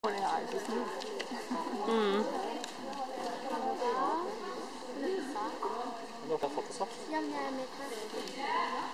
Det er jo så snill. Du har fått det sånn? Ja, men jeg er med her.